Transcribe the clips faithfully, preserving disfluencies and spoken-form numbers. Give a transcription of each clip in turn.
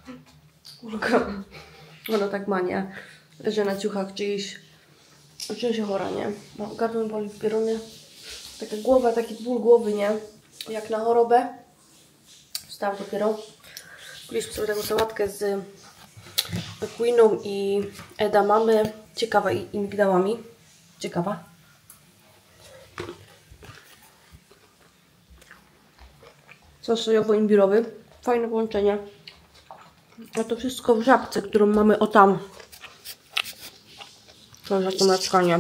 Ona tak ma, nie? Że na ciuchach czyjś, czuję się chora, nie? No, gardło boli, pieruny, taka głowa, taki ból głowy, nie? Jak na chorobę. Wstałam dopiero. Kuliśmy sobie taką sałatkę z quiną i edamamy. Ciekawa i, i migdałami. Ciekawa. Sos sojowo-imbirowy. Fajne połączenie. A to wszystko w żabce, którą mamy o tam. To jest takie mieszkanie.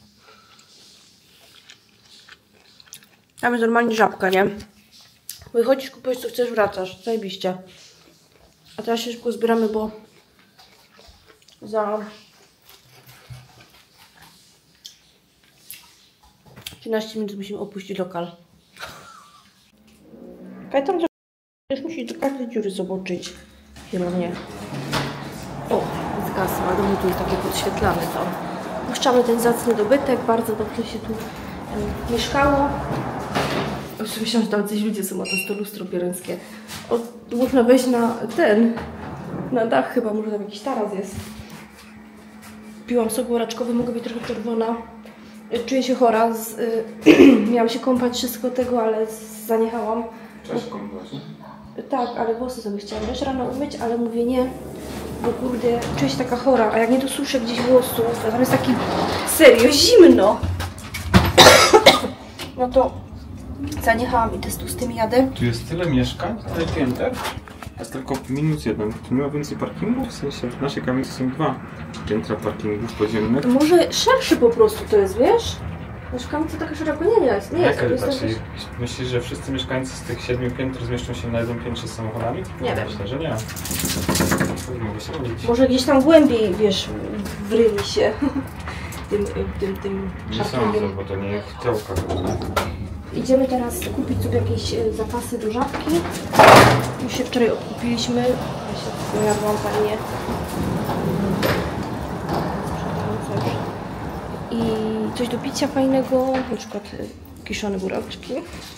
Tam jest normalnie żabka, nie? Wychodzisz, kupujesz co chcesz, wracasz. Zajebiście. A teraz się szybko zbieramy, bo za trzynaście minut musimy opuścić lokal. Kajtan też musi do każdej dziury zobaczyć. Kierownie. O, zgasła. Do mnie tu jest takie podświetlane to. Puszczamy ten zacny dobytek. Bardzo dobrze się tu um, mieszkało. Już myślałam, że tam coś ludzie są, a to jest to lustro pierońskie. O, można wejść na ten, na dach chyba, może tam jakiś taras jest. Piłam sok buraczkowy, mogę być trochę czerwona. Czuję się chora. Z, y, miałam się kąpać, wszystko tego, ale zaniechałam. Cześć, kąpasz? Tak, ale włosy sobie chciałam też rano umyć, ale mówię nie, bo kurde, czuję się taka chora, a jak nie dosuszę gdzieś włosów, a tam jest taki serio zimno, no to zaniechałam i też tu z tym jadę. Tu jest tyle mieszkań, tyle pięter, a jest tylko minus jeden. Tu nie ma więcej parkingów, w sensie w naszej kamienicy są dwa piętra parkingów podziemnych. To może szerszy po prostu to jest, wiesz? Nasz kamienica taka szeroko nie jest, nie jest. Jak, jest patrz, jakoś... Myślisz, że wszyscy mieszkańcy z tych siedmiu piętr zmieszczą się na jednym piętrze z samochodami? Nie wiem. Myślę, że nie. Mogę się mylić. Może gdzieś tam głębiej, wiesz, wryli się tym, tym, tym Nie parkingiem. sądzę, bo to nie jest działka. Idziemy teraz kupić sobie jakieś zapasy do żabki. Już się wczoraj odkupiliśmy. Ja się pojadłam fajnie. I coś do picia fajnego, na przykład kiszone buraczki.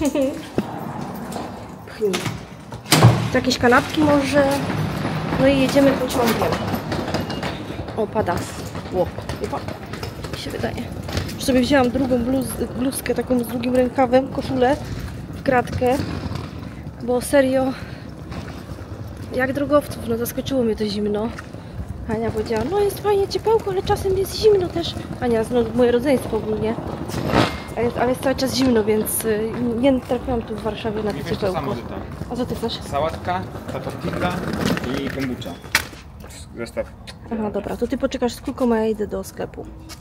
Pchnij. Jakieś kanapki może. No i jedziemy pociągiem. O, pada. Ło, chyba mi się wydaje. Już sobie wzięłam drugą bluz, bluzkę taką z drugim rękawem, koszulę w kratkę, bo serio jak drogowców, no zaskoczyło mnie to zimno. Ania powiedziała, no jest fajnie ciepełko, ale czasem jest zimno też. Ania, no moje rodzeństwo ogólnie. Ale jest, ale jest cały czas zimno, więc y, nie trafiłam tu w Warszawie na to ciepełko. A co ty chcesz? Sałatka, tortilla i kombucha. Zestaw. Aha, dobra, to ty poczekasz z kulką, a ja idę do sklepu.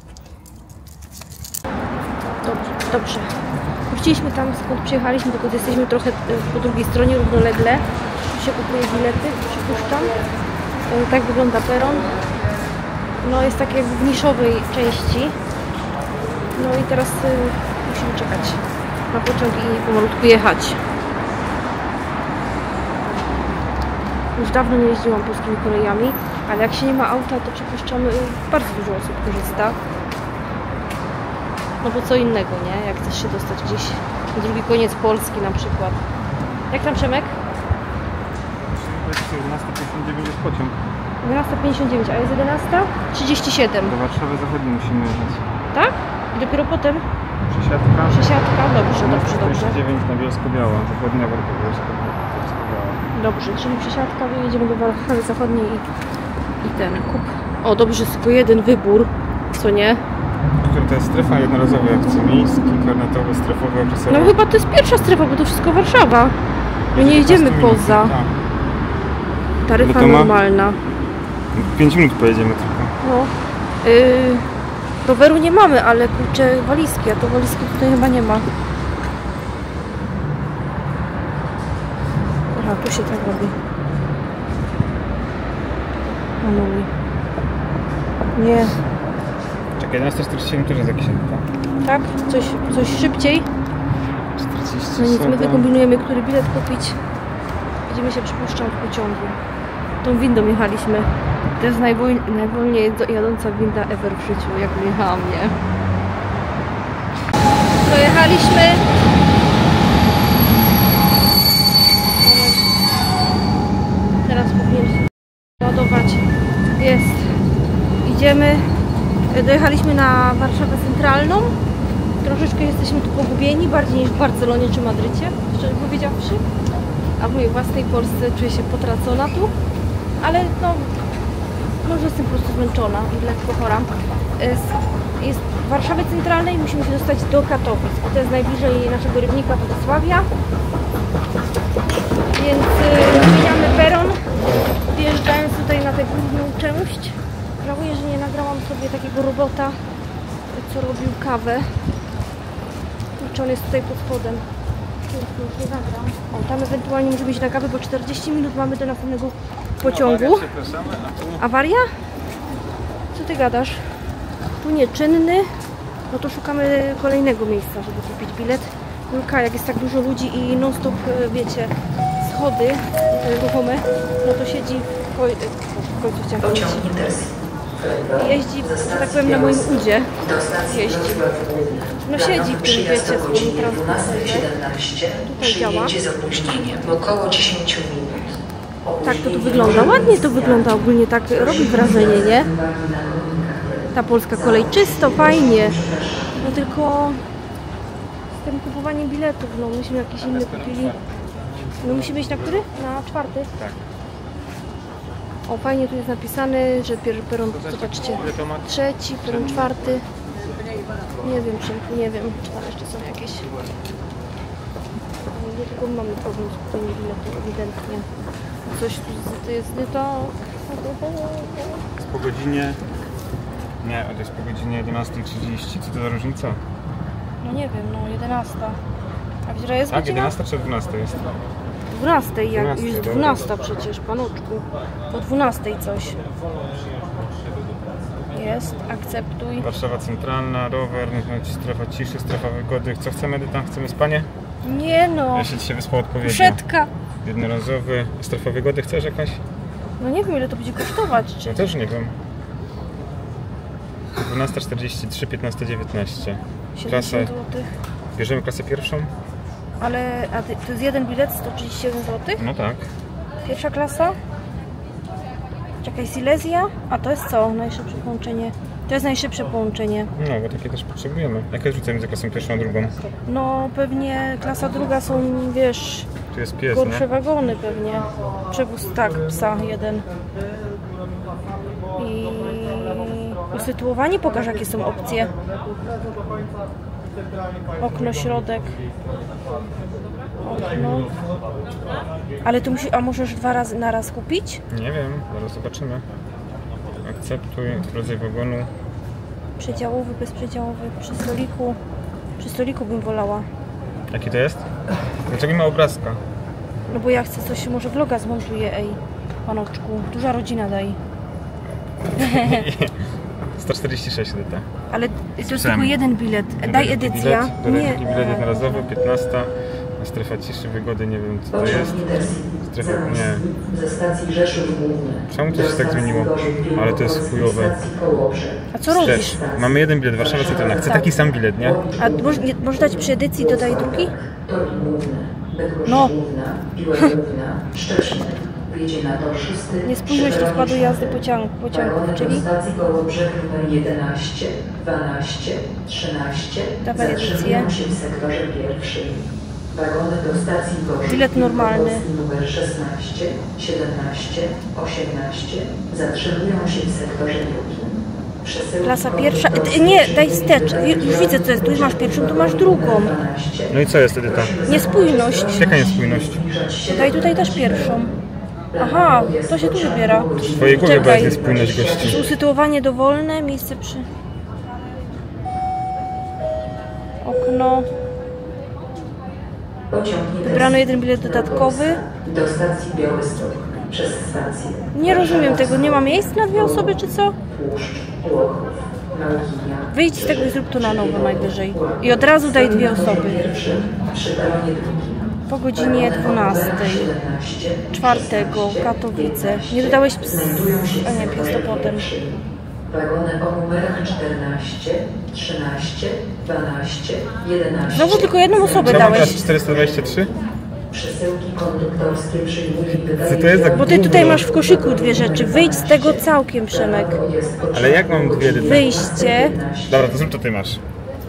Dobrze, dobrze. Wróciliśmy tam, skąd przyjechaliśmy, tylko jesteśmy trochę po drugiej stronie, równolegle. Tu się kupuje bilety, przypuszczam. Tak wygląda peron. No jest tak jakby w niszowej części. No i teraz y, musimy czekać na pociąg i pomalutku jechać. Już dawno nie jeździłam polskimi kolejami, ale jak się nie ma auta, to przypuszczam, y, bardzo dużo osób korzysta. No bo co innego, nie? Jak chcesz się dostać gdzieś na drugi koniec Polski na przykład. Jak tam, Przemek? jedenasta pięćdziesiąt dziewięć jest pociąg. jedenasta pięćdziesiąt dziewięć, a jest jedenasta trzydzieści siedem. Do Warszawy Zachodniej musimy jechać. Tak? I dopiero potem? Przesiadka. Przesiadka? Dobrze, dobrze, dobrze. dziewięć na Bielsko-Biała, zachodnia Warta Bielsko-Biała. Dobrze, czyli przesiadka, wyjedziemy do Warszawy Zachodniej i, i ten kup. O, dobrze, jest tylko jeden wybór, co nie? Który to jest strefa jednorazowa, jak chce miejski, karnetowy, strefowy, okresowy. No chyba to jest pierwsza strefa, bo to wszystko Warszawa. My nie jedziemy poza. Tak. Taryfa ma... normalna. pięć minut pojedziemy tylko. No. Yy, roweru nie mamy, ale kurczę, walizki, a to walizki tutaj chyba nie ma. Aha, tu się tak robi. Anuluj. Nie. Czekaj, jedenasta czterdzieści siedem też jest jakiś etap. Tak? Coś, coś szybciej? czterdzieści No nic, my siedem. wykombinujemy, który bilet kupić. Będziemy się przypuszczam w pociągu. Tą windą jechaliśmy. To jest najwolniej, najwolniej jadąca winda ever w życiu, jak jechałam, nie? Dojechaliśmy. zobacz, jest. Idziemy, dojechaliśmy na Warszawę Centralną. Troszeczkę jesteśmy tu pogubieni, bardziej niż w Barcelonie czy Madrycie, szczerze powiedziawszy. A w mojej własnej Polsce czuję się potracona tu. Ale no, może jestem po prostu zmęczona i lekko chora. Jest, jest w Warszawie Centralnej, musimy się dostać do Katowic, bo to jest najbliżej naszego rybnika Wrocławia. Więc yy, zmieniamy peron, wjeżdżając tutaj na tę główną część. Żałuję, że nie nagrałam sobie takiego robota, co robił kawę. Czy on jest tutaj pod spodem? Już nie nagram. O, tam ewentualnie może być na kawę, bo czterdzieści minut mamy do następnego pociągu. Awaria? Co ty gadasz? Tu nieczynny. No to szukamy kolejnego miejsca, żeby kupić bilet. Julka, jak jest tak dużo ludzi i non stop, wiecie, schody ruchome, no to siedzi w, koj... w końcu chciałam powiedzieć. Jeździ, że tak powiem, na moim udzie. Jeździ. No siedzi w tym, wiecie, swoim transporterze. Tutaj działa. Około dziesięć minut. Tak to tu wygląda. Ładnie to wygląda ogólnie, tak robi wrażenie, nie? Ta polska kolej. Czysto, fajnie. No tylko z tym kupowaniem biletów, no myśmy jakieś inne kupili. No musimy iść na który? Na czwarty? Tak. O, fajnie tu jest napisane, że peron, zobaczcie, trzeci, peron czwarty. Nie wiem, czy, nie wiem, czy tam jeszcze są jakieś. Nie tylko mamy problem z kupieniem biletów, ewidentnie. Coś tu jest nie to. Jest po godzinie... Nie, to jest po godzinie jedenastej trzydzieści. Co to za różnica? No nie wiem, no jedenasta. A która jest Tak, godzina? jedenasta czy dwunasta jest? dwunastej, jak dwunastej, jest dobra. dwunasta przecież, panuczku. Po dwunastej coś. Jest, akceptuj. Warszawa Centralna, rower, strefa ciszy, strefa wygody. Co chcemy, Edyta? Chcemy spanie? Nie no, Jeśli ci się wyspało odpowiednio. kuszetka. Jednorazowy. Strefa wygody chcesz jakaś? No nie wiem, ile to będzie kosztować. Czy... Ja też nie wiem. dwunasta czterdzieści trzy, piętnaście dziewiętnaście. Klasę. siedemdziesiąt złotych. Bierzemy klasę pierwszą? Ale a ty, to jest jeden bilet, sto trzydzieści siedem złotych? No tak. Pierwsza klasa? Czekaj, Silesia? A to jest co? Najszybsze połączenie. To jest najszybsze połączenie. No, bo takie też potrzebujemy. Jak jest różnica między klasą pierwszą a drugą? No pewnie klasa druga są, wiesz, Tu jest pies, gorsze nie? wagony pewnie. Przewóz, tak, psa jeden. I usytuowanie, pokaż jakie są opcje. Okno, środek. Okno. Ale tu musi, a możesz dwa razy na raz kupić? Nie wiem, zaraz zobaczymy. Akceptuj rodzaj wagonu. Przedziałowy, bezprzedziałowy, przy stoliku. Przy stoliku bym wolała. Jaki to jest? Dlaczego nie ma obrazka? No bo ja chcę coś, może vloga zmontuję, ej, panoczku. Duża rodzina daj. sto czterdzieści sześć Edyta. Ale to jest psem. tylko jeden bilet. Daj edycja. Nie. Nie. Bilet jednorazowy, piętnasta. Strefa ciszy, wygody, nie wiem co to jest. Strefa, nie. Ze stacji Rzeszów Główny. Czemu to się tak zmieniło? Ale to jest chujowe. A co robisz? Stres. Mamy jeden bilet, Warszawa Centralna. Chcę taki sam bilet, nie? A może, nie, może dać przy edycji, dodaj drugi? Tor Główny. Bydgoszcz No. Główna. Piła Główna. Szczecin. Wyjedzie na tor szósty. Niespójność rozkładu jazdy pociąg, pociągów, Wagony czyli do stacji Kołobrzeg numer jedenaście, dwanaście, trzynaście. Dawaj edycję. Zatrzymują się w sektorze pierwszym. Wagony do stacji Gorzów. Bilet normalny. Numer szesnaście, siedemnaście, osiemnaście. Zatrzymują się w sektorze drugim. Przesyłki klasa pierwsza. E, nie, daj wstecz. Już widzę co jest. Tu masz pierwszą, tu masz drugą. dwanaście. No i co jest Edyta? Niespójność. Jaka niespójność? Daj tutaj też pierwszą. Aha, to się tu wybiera. W twojej głowie była Czekaj. niespójność gości. Usytuowanie dowolne, miejsce przy... Okno. Pociąg Wybrano jeden bilet dodatkowy. do stacji Białystok przez stację. Nie rozumiem tego. Nie ma miejsc na dwie osoby, czy co? Puszcz, Łochów, Małkinia. Wyjdź z tego i zrób to na nowo najwyżej. I od razu daj dwie osoby. Pierwszy przy peronie drugim. Po godzinie dwunastej. Czwartego, Katowice. Nie dodałeś ps... A nie, pies to potem. Wagony o numerach czternaście, trzynaście, dwanaście, jedenaście. Znowu tylko jedną osobę Co mam teraz dałeś. czterysta dwadzieścia trzy? Przesyłki konduktorskie przyjmuje i wydaje... Co to jest za Bo ty tutaj masz w koszyku dwie rzeczy. Wyjdź z tego całkiem, Przemek. Ale jak mam dwie ryby? Wyjście. Dobra, to zrób to ty masz.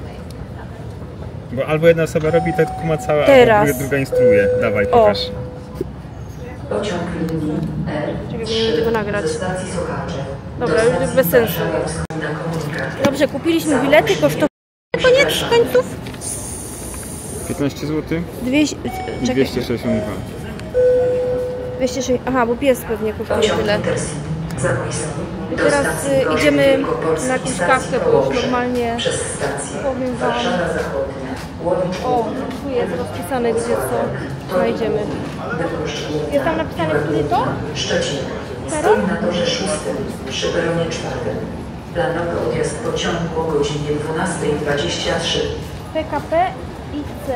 Bo albo jedna osoba robi tak kuma cała, Teraz. albo druga, druga instruuje. Dawaj, pokaż. Pociąg linii R Czekaj, bo nie mogę tego nagrać. ze stacji Sochaczew. Dobra, już jest bez sensu. Na komunikacji. Dobrze, kupiliśmy bilety, kosztowały koniec końców piętnaście złotych? dwieście, czekaj, dwieście sześćdziesiąt dwa. dwieście sześćdziesiąt. Aha, bo pies pewnie kosztuje Pociąg tyle. Intercity Zamojski. I Do teraz stacji y, Gorzów idziemy Wielkopolskiej, na jakąś stacji kawkę, bo już Kołobrzeg, normalnie przez stację powiem wam. Warszawa Zachodnia, Łowicz O, tu jest rozpisane, gdzie co znajdziemy. Jest tam napisane, który to? Szczecin. Peron? Stoi na torze szóstym przy peronie czwartym. Planowy odjazd pociągu o godzinie dwunastej dwadzieścia trzy. P K P i C.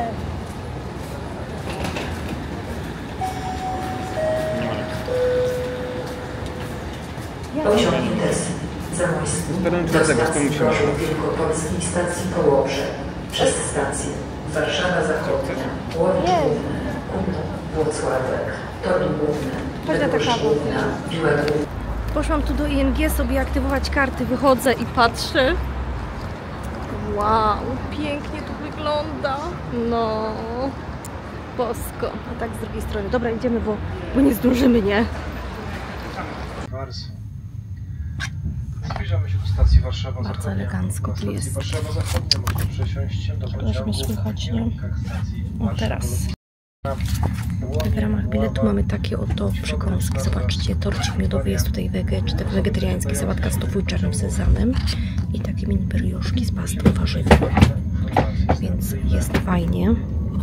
Pociąg Intercity Zamojski Peron do czwartego, to stacji musimy. Gorzów Wielkopolskiej, stacji Kołobrzeg, przez stację Warszawa Zachodnia, Łowicz Jej. Główny, Kutno, Włocławek, Toruń Główny, Chodź na Bydgoszcz taką. Główna, Piła Główna. Poszłam tu do I N G sobie aktywować karty, wychodzę i patrzę. Wow, pięknie tu wygląda. No, bosko. A tak z drugiej strony. Dobra, idziemy, bo, bo nie zdążymy, nie? Bardzo. Zbliżamy się do stacji Warszawa Bardzo Zachodnia. elegancko Na tu stacji jest. Warszawa Zachodnia można przesiąść się do Szkoda, pociągu że mnie słychać, w nie? kierunkach stacji O, Warszawa teraz. Lotnicza. W ramach biletu mamy takie oto przekąski. Zobaczcie, torcik miodowy jest tutaj wege, czy tak wegetariański, sałatka z tofu i czarnym sezamem i takie mini brioszki z pastą warzywną. Więc jest fajnie.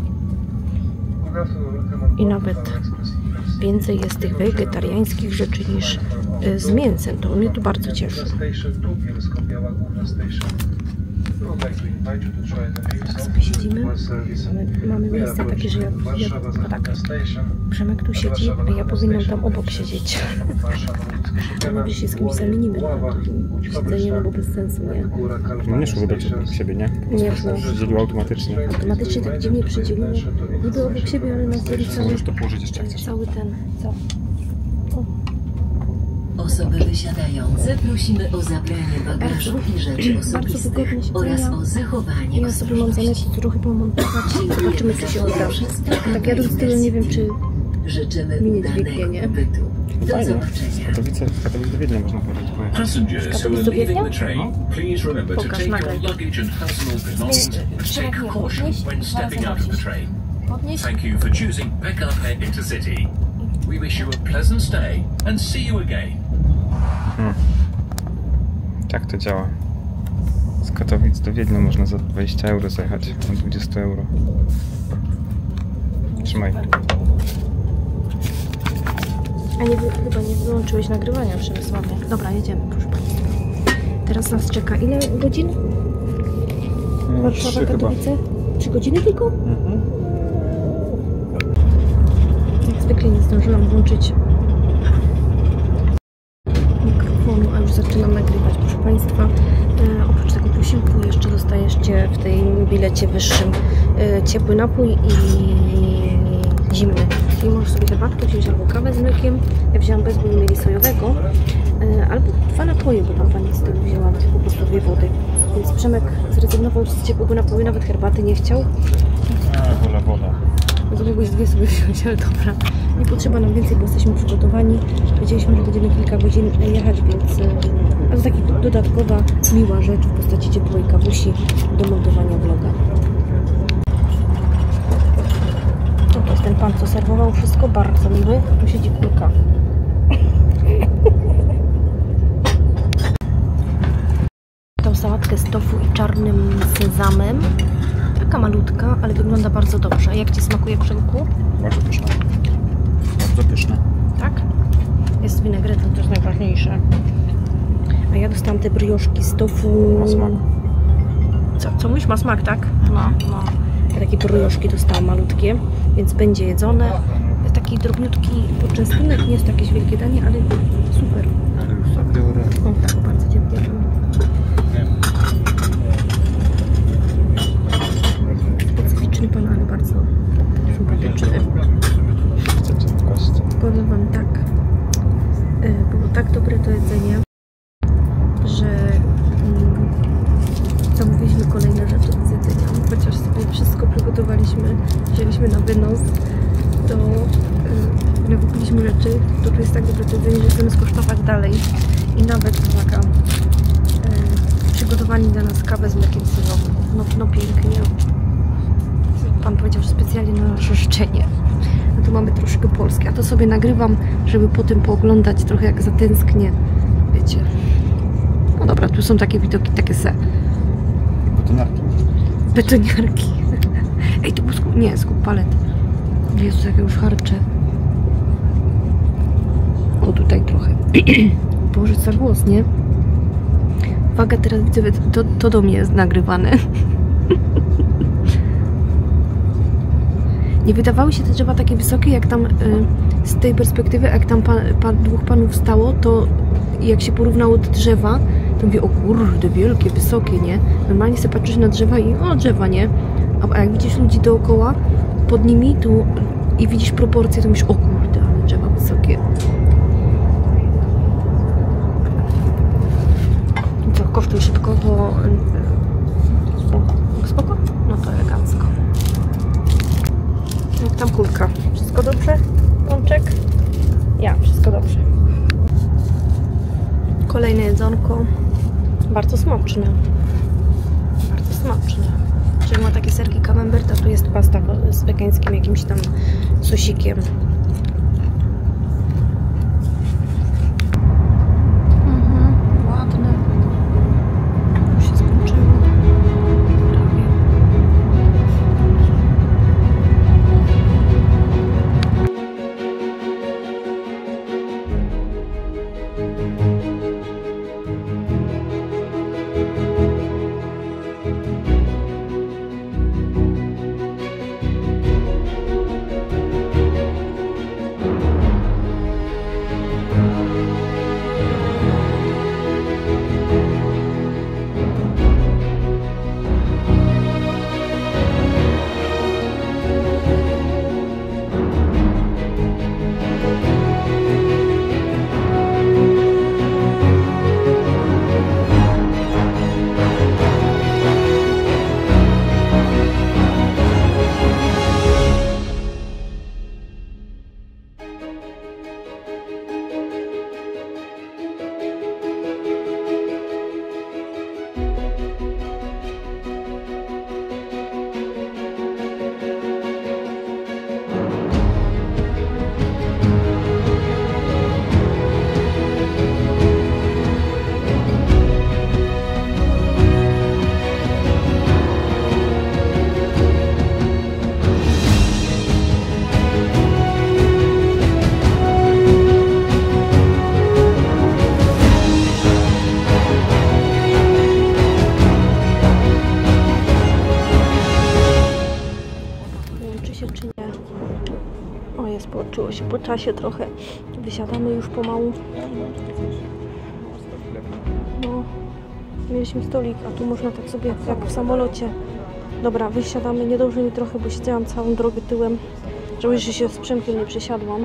I nawet więcej jest tych wegetariańskich rzeczy niż y, z mięsem. To mnie tu bardzo cieszy. Tak sobie siedzimy. Mamy, mamy miejsce takie, że ja, ja no tak, Przemek tu siedzi, a ja powinnam tam obok siedzieć. A może się z kimś zamienimy. Siedzenie, no bo bez sensu, nie? No nie szło wybrać obok siebie, nie? Nie szło. Przydzieliło automatycznie. Automatycznie tak dziwnie przydzieliło. Niby obok siebie, ale nas dzieli cały, Możesz to położyć jeszcze jak chcesz. cały ten, co? O. Osoby wysiadające prosimy o zabranie bagażu i rzeczy Bardzo osobistych wygodnie się oraz czuję. o zachowanie Ja sobie mam zamiar ostrożności. to trochę pomontować i zobaczymy, co się uda. Tak jadę z tyłu, nie wiem, czy Życzymy mi nie dźwignie, udanego nie? pobytu. Do Fajnie. zobaczenia. Katowice, Katowice do Wiednia można pojechać. pojechać. Passengers who are Katowice leaving Wiednia? the train, please remember to Pokaż, take your nagraj to. luggage and personal belongings and Trzeba take mnie caution podnieść, when zaraz stepping out of the zobaczysz. train. podnieść. Thank you for choosing Backup Air Intercity. We wish you a pleasant stay and see you again. Tak to działa. Z Katowic do Wiednia można za dwadzieścia euro zajechać. Na dwadzieścia euro. Trzymaj. A nie, wy- chyba nie wyłączyłeś nagrywania, Przemysławie. Dobra, jedziemy, proszę Państwa. Teraz nas czeka ile godzin? Warszawa, Trzy chyba. Katowice? Trzy godziny tylko? Mhm. Jak zwykle nie zdążyłam włączyć mikrofonu, a już zaczynam nagrywać, proszę Państwa. E, oprócz tego posiłku jeszcze dostajecie w tym bilecie wyższym e, ciepły napój i zimny. I możesz sobie herbatkę wziąć albo kawę z mlekiem. Ja wzięłam bez, bo nie mieli sojowego. E, albo dwa napoje, bo tam pani z tyłu wzięła po prostu dwie wody. Więc Przemek zrezygnował z ciepłego napoju, nawet herbaty nie chciał. A, wola, wola. No to mogłeś dwie sobie wziąć, ale dobra. Nie potrzeba nam więcej, bo jesteśmy przygotowani. Wiedzieliśmy, że będziemy kilka godzin jechać, więc... e, A to taka dodatkowa, miła rzecz w postaci ciepłej kawusi do montowania vloga. No to jest ten pan, co serwował wszystko, bardzo miły. Tu siedzi kulka. Tą sałatkę z tofu i czarnym sezamem. Taka malutka, ale wygląda bardzo dobrze. Jak Ci smakuje, Przemku? Bardzo pyszna. Bardzo pyszna. Tak? Jest winegretem, to jest najważniejsze. A ja dostałam te brioszki z tofu. Ma smak. Co, co mówisz? Ma smak, tak? No, no. Ja takie brioszki dostałam malutkie, więc będzie jedzone. Taki drobniutki poczęstunek, nie jest to jakieś wielkie danie, ale super. O, tak, bardzo dziękuję. Specyficzny pan, ale bardzo sympatyczny. powiem Wam tak, było tak dobre to jedzenie, że mm, zamówiliśmy kolejne rzeczy do zjedzenia. Chociaż sobie wszystko przygotowaliśmy, wzięliśmy na wynos, to yy, nakupiliśmy rzeczy, to tu jest tak dobre to jedzenie, że chcemy skosztować dalej. I nawet, uwaga, yy, przygotowali dla nas kawę z mlekiem syrowym. No, no pięknie. Pan powiedział, że specjalnie na nasze życzenie. No to mamy troszkę polskie, a to sobie nagrywam, żeby potem pooglądać trochę jak zatęsknię. Wiecie. No dobra, tu są takie widoki, takie se. Betoniarki. Betoniarki. Ej, to był skup... Nie, skup palet. Jezus, jak ja już harczę. O, tutaj trochę. Boże, za głos, nie? Uwaga, teraz widzę, to, to do mnie jest nagrywane. Nie wydawały się te drzewa takie wysokie, jak tam y, z tej perspektywy, jak tam pan, pan, dwóch panów stało, to jak się porównało te drzewa, to mówię, o kurde, wielkie, wysokie, nie? Normalnie sobie patrzysz na drzewa i o, drzewa, nie? A, a jak widzisz ludzi dookoła, pod nimi, to i widzisz proporcje, to myślisz, o kurde, ale drzewa wysokie. Co, kosztuj szybko, bo... Y, spoko? No to elegancko. Jak tam kulka? Wszystko dobrze? Łączek? Ja, wszystko dobrze. Kolejne jedzonko. Bardzo smaczne. Bardzo smaczne. Czyli ma takie serki camembert, a tu jest pasta z wegańskim jakimś tam sosikiem. Mhm, ładne. Już się skończyło. Prawie. Połączyło się po czasie trochę. Wysiadamy już pomału. No, mieliśmy stolik, a tu można tak sobie jak w samolocie. Dobra, wysiadamy. Nie dobrze mi trochę, bo siedziałam całą drogę tyłem. Żałuję, że się z Przemkiem nie przesiadłam.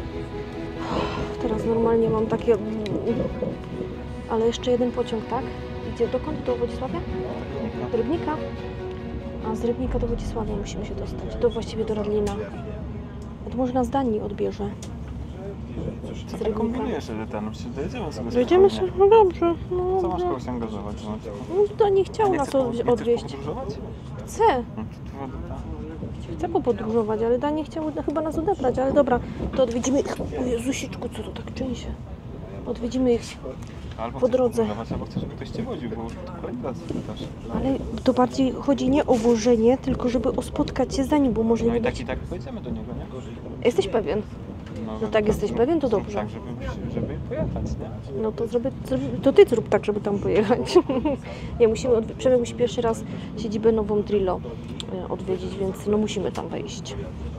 Teraz normalnie mam takie... Ale jeszcze jeden pociąg, tak? Idzie dokąd? Do Wodzisławia? Do Rybnika? A z Rybnika do Wodzisławia musimy się dostać. Do właściwie do Radlina. To może nas Danii odbierze. Co tak kombinujesz, Edyta? Przecież dojedziemy sobie. Dojedziemy sobie? No dobrze. No, co masz no. kogoś angażować? No, no to nie chciał nie nas chcesz, od, nie odwieźć. Chcesz podróżować? Chcę. No to tu Edyta. Chcę popodróżować, ale Dan nie chciał chyba nas odebrać. Ale dobra, to odwiedzimy ich. O Jezusiczku, co to tak czyńsie? Odwiedzimy ich Albo po drodze. Albo chcesz, żeby ktoś cię woził, bo już to kolejny raz pytasz. Ale to bardziej chodzi nie o wożenie, tylko żeby o spotkać się z Danią, bo może No nie i tak być... i tak pojedziemy do niego, nie? Jesteś pewien? No tak, jesteś pewien, to dobrze. Tak, żeby, żeby pojechać, nie? No to zrobię, zrobię, to ty zrób tak, żeby tam pojechać. Nie, musimy, odwi- Przemek musi pierwszy raz siedzibę nową Trillo e, odwiedzić, więc no musimy tam wejść.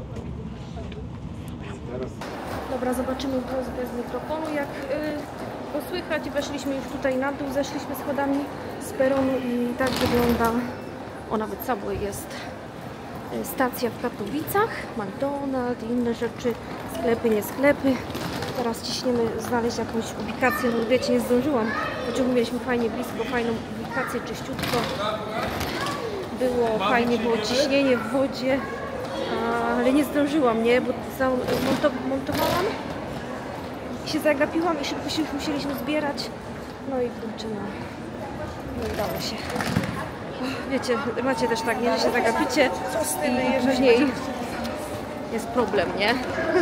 Dobra, zobaczymy głos bez mikrofonu, jak y, go słychać. Weszliśmy już tutaj na dół, zeszliśmy schodami z peronu i tak wygląda, o nawet Subway jest, y, stacja w Katowicach, McDonald's i inne rzeczy. Sklepy, nie sklepy. Teraz ciśniemy znaleźć jakąś ubikację. No wiecie, nie zdążyłam. W pociągu mieliśmy fajnie blisko, fajną ubikację, czyściutko. Było fajnie, było ciśnienie w wodzie. Ale nie zdążyłam, nie? Bo montowałam i się zagapiłam i szybko się już musieliśmy zbierać. No i kurczę, no. Nie udało się. Wiecie, macie też tak, nie? Że się zagapicie i później jest problem, nie?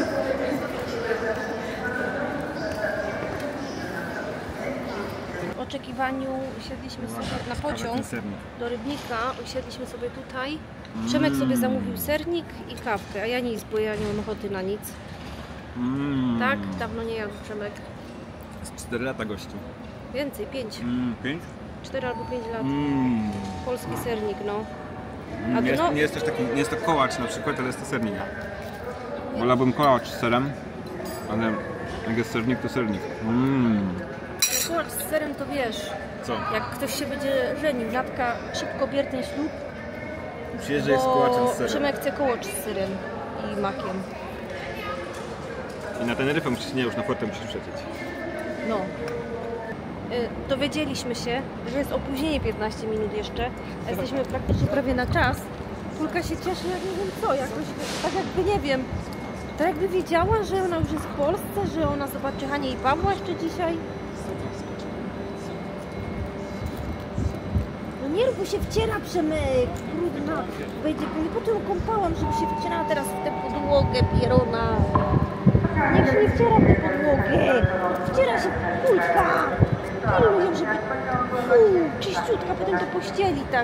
W oczekiwaniu usiedliśmy sobie na pociąg do Rybnika, usiedliśmy sobie tutaj. Przemek sobie zamówił sernik i kawkę, a ja nic, bo ja nie mam ochoty na nic. Mm. Tak? Dawno nie jadł Przemek. Z cztery lata gościu. Więcej, pięć. Mm, pięć? cztery albo pięć lat. Mm. Polski sernik, no. A Nie to jest, no, nie jest też taki, nie jest to kołacz na przykład, ale jest to sernik. Wolałbym kołacz z serem, ale jak jest sernik, to sernik. Mm. kołacz z serem to wiesz, Co? jak ktoś się będzie żenił, Natka szybko bier ten ślub, Przyjeżdżaj z kołaczem z serem. Przemek chce kołacz z serem i makiem. I na ten ryfę musisz, nie, już na fortę musisz przecieć. No. Y, dowiedzieliśmy się, że jest opóźnienie piętnaście minut jeszcze, a jesteśmy praktycznie prawie na czas. Kulka się cieszy, jak nie wiem co, jakoś tak jakby nie wiem, tak jakby wiedziała, że ona już jest w Polsce, że ona zobaczy Hanię i Pawła jeszcze dzisiaj. No nie rób, bo się wciera, Przemek, brudna. Będzie, nie po tym kąpałam, żeby się wcierała teraz w tę podłogę pierona. Niech się nie wciera w tę podłogę. Wciera się kulka. Pilnuj ją, żeby... Fuu, czyściutka, potem do pościeli, tak.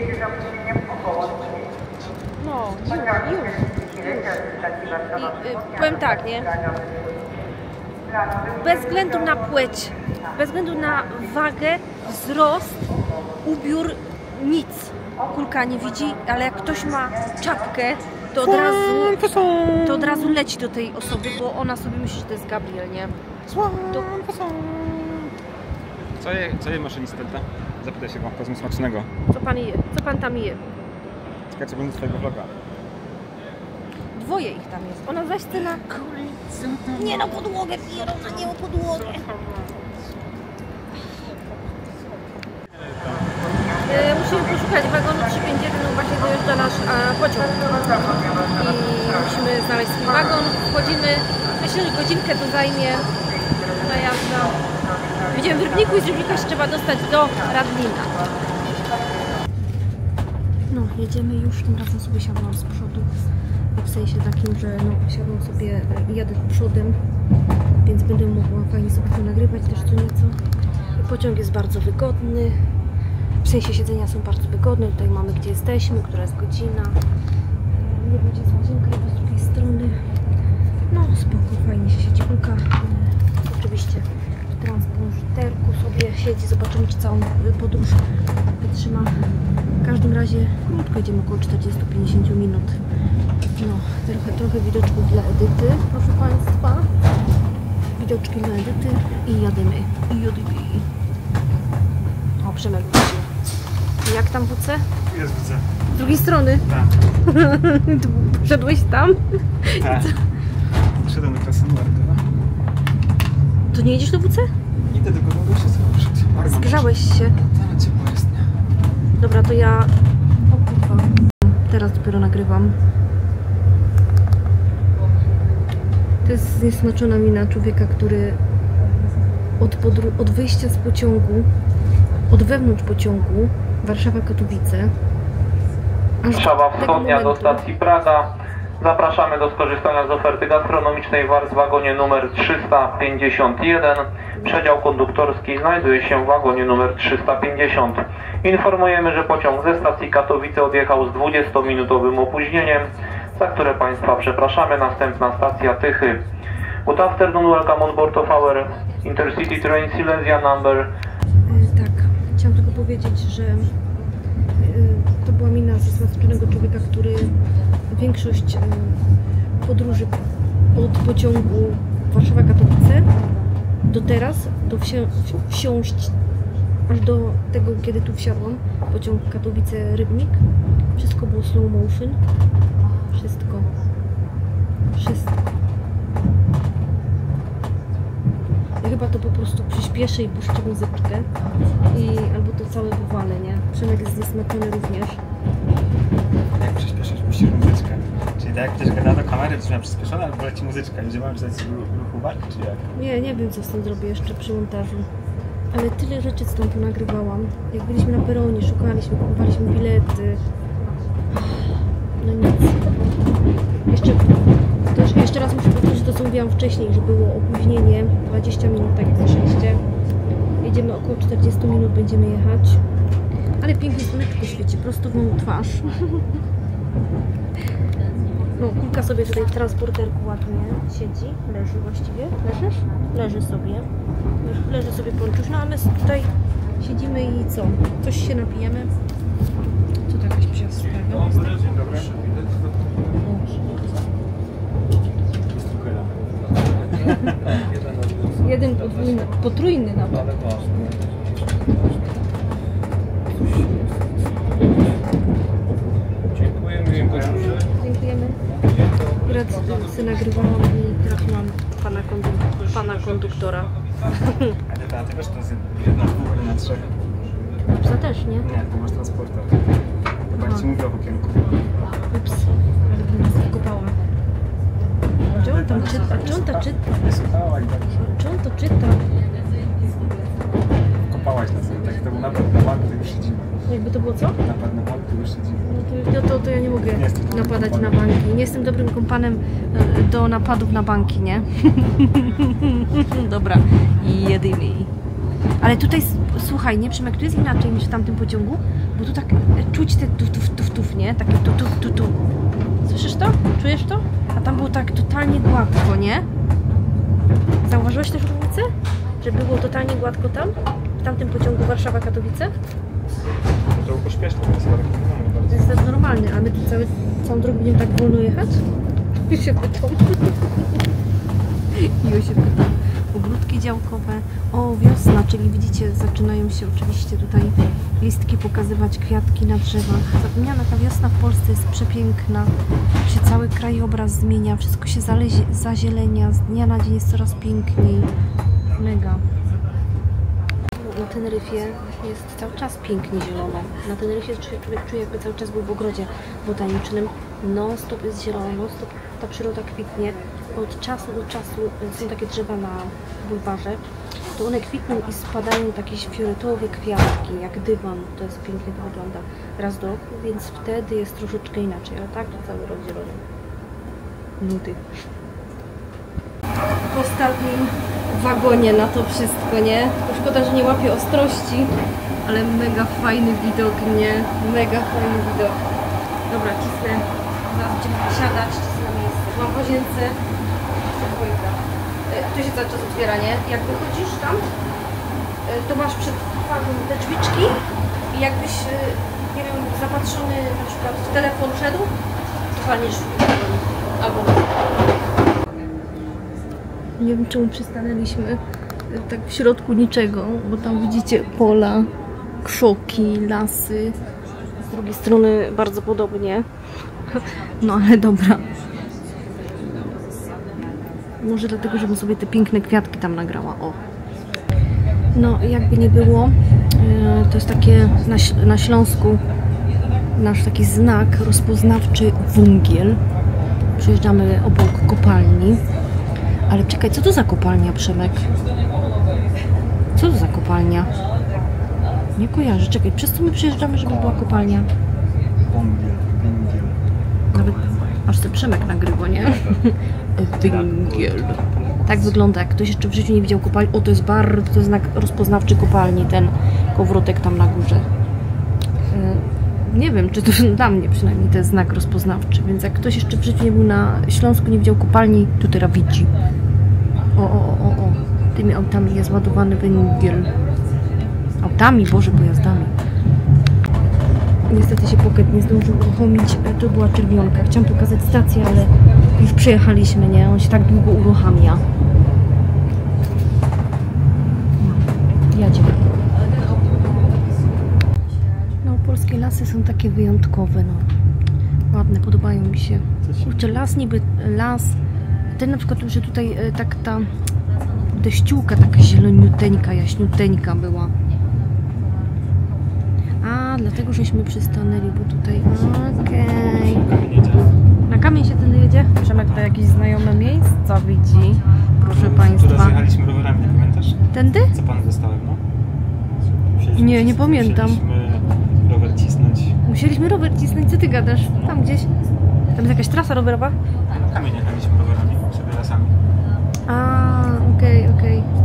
No, już, już. już. I y, powiem tak, nie? Bez względu na płeć, bez względu na wagę, wzrost, ubiór, nic. Kulka nie widzi, ale jak ktoś ma czapkę, to od razu, to od razu leci do tej osoby, bo ona sobie myśli, że to jest Gabriel, nie? To... Co je, co je maszynistenta? Zapytaj się go, powiedz mu smacznego. Co pan je? Co pan tam je? Czekajcie, będę swojego vloga. Dwoje ich tam jest. Ona zaś chce na... Nie na podłogę, pierona, nie o podłogę. E, musimy poszukać wagonu trzysta pięćdziesiąt jeden, no właśnie dojeżdża nasz a, pociąg. I musimy znaleźć swój wagon. Wchodzimy, myślę, że godzinkę to zajmie na jazda. Będziemy w Rybniku i z Rybnika się trzeba dostać do Radlina. No, jedziemy już, tym razem sobie siadłam z przodu. W sensie takim, że no, siadłam sobie i jadę przodem, więc będę mogła fajnie sobie to nagrywać też co nieco. Pociąg jest bardzo wygodny, w sensie siedzenia są bardzo wygodne. Tutaj mamy, gdzie jesteśmy, która jest godzina. Nie będzie jest łazienka, jest z drugiej strony. No spoko, fajnie się siedzi. Kulka oczywiście w transporterku sobie siedzi. Zobaczymy, czy całą podróż wytrzyma. W każdym razie krótko, idziemy około czterdzieści do pięćdziesięciu minut. No, trochę, trochę widoczków dla Edyty, proszę Państwa. Widoczki dla Edyty i jadymy. I jadymy. O, Przemek wrócił. Jak tam W C? Jest widzę. Z drugiej strony? Tak. Poszedłeś tam? Tak. Szedłem do klasy numer dwa. To nie jedziesz do W C? Idę tylko do się zobaczyć. Zgrzałeś się. Zaraz ciepło jest, nie? Dobra, to ja... O kurwa. Teraz dopiero nagrywam. To jest zniesmaczona mina człowieka, który od, podru- od wyjścia z pociągu, od wewnątrz pociągu Warszawa-Katowice, aż Warszawa do tego Wschodnia do momentu, stacji Praga. Zapraszamy do skorzystania z oferty gastronomicznej w wagonie numer trzysta pięćdziesiąt jeden. Przedział konduktorski znajduje się w wagonie numer trzysta pięćdziesiąt. Informujemy, że pociąg ze stacji Katowice odjechał z dwudziestominutowym opóźnieniem, za które Państwa przepraszamy. Następna stacja Tychy. Good afternoon, welcome on board of our Intercity Train Silesia number. Yy, tak, chciałam tylko powiedzieć, że yy, to była mina zniesmaczonego człowieka, który większość yy, podróży od pociągu Warszawa-Katowice do teraz, do wsi- wsiąść aż do tego, kiedy tu wsiadłam, pociąg Katowice-Rybnik, wszystko było slow motion, wszystko, wszystko. Ja chyba to po prostu przyspieszę i puszczę muzyczkę. I albo to całe wywalę, nie? Przemek jest niesmaczony również. Jak przyspieszysz, puścisz muzyczkę. Czyli tak jak ktoś gada do kamery, to miała przyspieszona, albo leci muzyczka. Ludzie mają czytać ruchu barki, czy jak? Nie, nie wiem co z tym zrobię jeszcze przy montażu. Ale tyle rzeczy z tą nagrywałam. Jak byliśmy na peronie, szukaliśmy, kupowaliśmy bilety. No nic. Jeszcze, to jeszcze raz muszę powtórzyć to, co mówiłam wcześniej, że było opóźnienie dwadzieścia minut, tak jak na szczęście. Jedziemy około czterdzieści minut, będziemy jechać. Ale pięknie słoneczko świeci, prosto w moją twarz. No, Kulka sobie tutaj w transporterku ładnie siedzi, leży właściwie. Leżysz? Leży sobie. Leży sobie ponczuś. No a my tutaj siedzimy i co? Coś się napijemy. Co to jakaś psia sprawa? Dzień dobry. Jeden podwójny, potrójny nawet. Dziękujemy, dziękujemy. Dziękujemy. Akurat sobie nagrywałam i trafiłam pana, kondu- pana konduktora. Ale dlatego, że to jest jedna dwóch na trzech. Psa też, nie? Nie, to masz transporter. Chyba ci mówię o okienku. Ups, ale bym nas wykopała. Czy on tam czyta? Czy on to czyta? Nie słuchała i tak Czy on to czyta? kopałaś na sobie. Tak jak to był napad na bank, to już siedzimy. Jakby to było co? Napad na bank, to już siedzimy. No to, to, to ja nie mogę Nie jestem dobrym napadać na kompanem. banki. Nie jestem dobrym kompanem e, do napadów na banki, nie? Dobra, jedymy. Ale tutaj, s- słuchaj, nie Przemek, tu jest inaczej niż w tamtym pociągu, bo tu tak e, czuć te tuf, tuf, tuf, tuf, nie? Takie tu, tu, tu, tu. Słyszysz to? Czujesz to? A tam było tak totalnie gładko, nie? Zauważyłeś też różnicę? Że było totalnie gładko tam? W tamtym pociągu Warszawa-Katowice? To było pośpieszne, to jest bardzo. To jest tak normalny, a my tu cały, całą drogę będziemy tak wolno jechać? I się pytam. I się pytam. Ogródki działkowe. O, wiosna, czyli widzicie, zaczynają się oczywiście tutaj listki pokazywać, kwiatki na drzewach. Zapomniana ta wiosna w Polsce jest przepiękna. Się cały krajobraz zmienia, wszystko się zalezie, zazielenia, z dnia na dzień jest coraz piękniej. Mega. Na Teneryfie jest cały czas pięknie zielono. Na Teneryfie człowiek czuje, jakby cały czas był w ogrodzie botanicznym. Non stop jest zielono, non stop ta przyroda kwitnie. Od czasu do czasu są takie drzewa na bulwarze. To one kwitną i spadają takie fioletowe kwiatki, jak dywan. To jest pięknie to wygląda raz do roku, więc wtedy jest troszeczkę inaczej. Ale tak to cały rok zielony. Nudy. W ostatnim wagonie na to wszystko, nie? To szkoda, że nie łapie ostrości, ale mega fajny widok, nie? Mega fajny widok. Dobra, cisnę. Zaraz będziemy siadać, cisnę miejsce. Mam w łazience. Dwójka. E, Tu się cały czas otwiera, nie? Jak wychodzisz tam, e, to masz przed twarzą te drzwiczki i jakbyś, e, nie wiem, zapatrzony na przykład w telefon szedł, to walniesz w albo nie wiem, czemu przystanęliśmy tak w środku niczego, bo tam widzicie pola, krzoki, lasy. Z drugiej strony bardzo podobnie. No ale dobra. Może dlatego, żebym sobie te piękne kwiatki tam nagrała. O. No, jakby nie było, to jest takie na, na Śląsku nasz taki znak rozpoznawczy węgiel. Przyjeżdżamy obok kopalni. Ale czekaj, co to za kopalnia, Przemek? Co to za kopalnia? Nie kojarzę. Czekaj, przez co my przyjeżdżamy, żeby była kopalnia? Węgiel, węgiel. Nawet aż ten Przemek nagrywa, nie? Węgiel. Tak wygląda, jak ktoś jeszcze w życiu nie widział kopalni. O, to jest bardzo, to jest znak rozpoznawczy kopalni, ten kołowrotek tam na górze. Nie wiem, czy to dla mnie przynajmniej to jest znak rozpoznawczy, więc jak ktoś jeszcze w życiu nie był na Śląsku, nie widział kopalni, to teraz widzi. O, o, o, o, o. Tymi autami jest ładowany węgiel. Autami, Boże, pojazdami. Niestety się Pocket nie zdążył uruchomić. To była czerwionka. Chciałam pokazać stację, ale już przejechaliśmy, nie? On się tak długo uruchamia. Jadzie. No, polskie lasy są takie wyjątkowe, no. Ładne, podobają mi się. Kurczę, las niby las. Ten na przykład, że tutaj e, tak ta Deszciółka taka zieloniuteńka, jaśniuteńka była. A, dlatego żeśmy przystanęli, bo tutaj... Okej. Okay. Na kamień się tędy jedzie? Przemek to jakieś znajome miejsca widzi. Proszę Państwa. Tu jechaliśmy rowerami, pamiętasz? Tędy? Co Pan zostałem, no? Nie, nie pamiętam. Musieliśmy rower cisnąć. Musieliśmy rower cisnąć, co ty gadasz? Tam gdzieś. Tam jest jakaś trasa rowerowa? Na kamień jechaliśmy rowerami, sobie lasami. A, okej, okay, okej. Okay.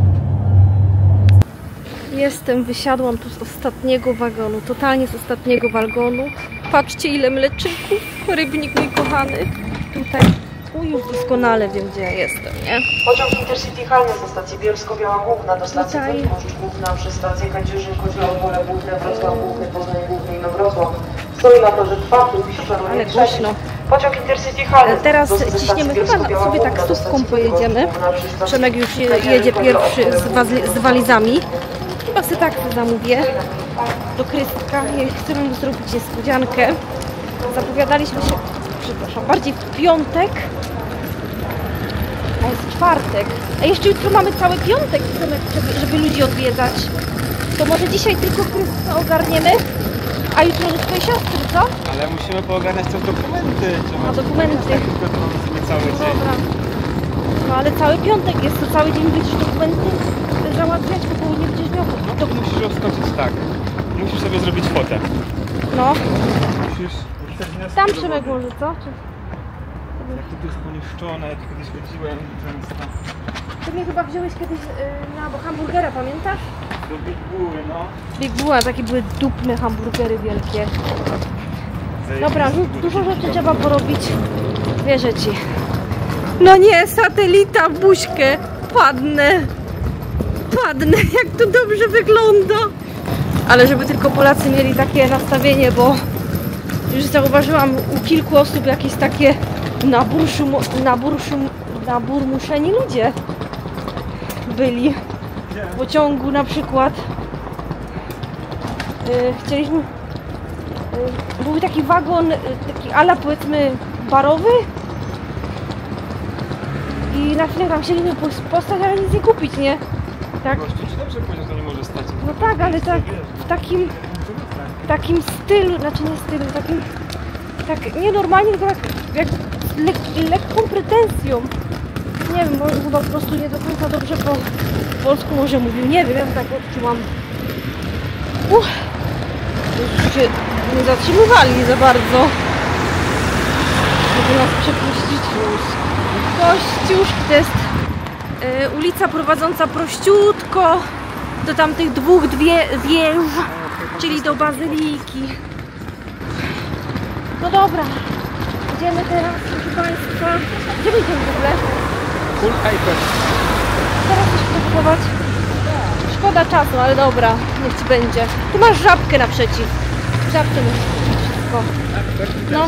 Jestem, wysiadłam tu z ostatniego wagonu, totalnie z ostatniego wagonu. Patrzcie, ile mleczyków, rybnik mój kochany. Tutaj, u, już doskonale wiem, gdzie ja jestem, nie? Pociąg Intercity Halny ze stacji Bielsko-Biała Główna do stacji Tutaj. Bydgoszcz Główna przez stację Kędzierzyn, Kozioł, Pole Główne, Wrocław Główny, Poznań Główny i Wrocław. Stoi na torze czwartym, Ale głośno. Pociąg Intercity Halny. Teraz ciśniemy chyba na sobie taksówką pojedziemy. Przemek już je, jedzie pierwszy z, waz- z walizami. Chyba sobie taksy zamówię do Krystka. Chcemy mu zrobić niespodziankę. Zapowiadaliśmy się, przepraszam, bardziej w piątek. A jest czwartek. A jeszcze jutro mamy cały piątek, żeby, żeby ludzi odwiedzać. To może dzisiaj tylko Krystka ogarniemy, a jutro do twojej siostry, co? Ale musimy poogarniać też dokumenty. A dokumenty. Mamy sobie cały dzień. Dobra. No ale cały piątek jest, to cały dzień będziesz dokumenty załatwiać, po południe będziesz miał. No to musisz rozskoczyć tak. Musisz sobie zrobić fotę. No. Musisz... Tam Przemek może, co? Czy... Jakie to jest poniszczone, ja tu kiedyś chodziłem często. Ty mnie chyba wziąłeś kiedyś yy, na bo hamburgera, pamiętasz? Do Big Buły, no. Big Buła, takie były dupne hamburgery wielkie. Dobra, du- dużo rzeczy trzeba porobić. Wierzę ci. No nie, satelita w buźkę. Padnę. Padnę, jak to dobrze wygląda. Ale żeby tylko Polacy mieli takie nastawienie, bo już zauważyłam u kilku osób jakieś takie naburszum, naburszum, naburmuszeni ludzie byli w pociągu na przykład. Yy, chcieliśmy... Yy, był taki wagon, yy, taki ala powiedzmy barowy i na chwilę tam chcieliśmy postać, ale nic nie kupić, nie? Tak? Gościu ci dobrze powiedział, to nie może stać. No tak, ale tak w takim, w takim stylu, znaczy nie stylu, takim, tak nienormalnie, tylko jak, jak z lek, lekką pretensją. Nie wiem, może chyba po prostu nie do końca dobrze po polsku może mówił, nie wiem, ja tak odczułam. Uff, już się nie zatrzymywali za bardzo, żeby nas przepuścić. Kościuszki to jest y, ulica prowadząca prościutko do tamtych dwóch dwie, wież, czyli do Bazyliki. No dobra, idziemy teraz, proszę Państwa. Gdzie my idziemy w ogóle? Full Icon. Teraz coś próbować. Szkoda czasu, ale dobra, niech Ci będzie. Tu masz żabkę naprzeciw. Żabkę naprzeciw, wszystko. No.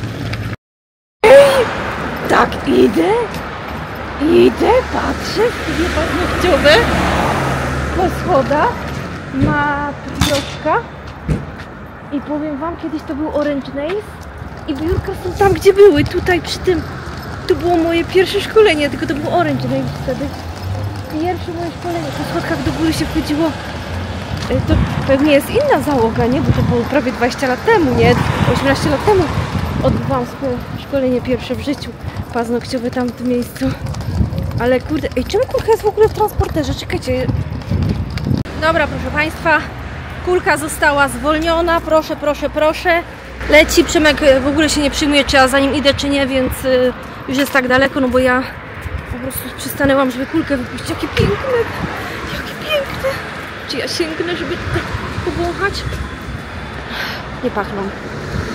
Ej, tak idę. Idę, patrzę, sobie paznokciowe po schodach na biurka i powiem Wam, kiedyś to był Orange Nails i biurka są tam, gdzie były, tutaj przy tym. To było moje pierwsze szkolenie, tylko to był Orange Nails wtedy. Pierwsze moje szkolenie, po schodkach do góry się wchodziło. To pewnie jest inna załoga, nie? Bo to było prawie dwadzieścia lat temu, nie? osiemnaście lat temu odbywałam swoje szkolenie pierwsze w życiu paznokciowe tam w tym miejscu. Ale kurde, ej, czemu kulka jest w ogóle w transporterze? Czekajcie. Dobra, proszę Państwa, kulka została zwolniona, proszę, proszę, proszę. Leci, Przemek w ogóle się nie przyjmuje, czy ja za nim idę, czy nie, więc y, już jest tak daleko, no bo ja po prostu przystanęłam, żeby kulkę wypuścić. Jakie piękne, jakie piękne. Czy ja sięgnę, żeby powąchać? Nie pachną.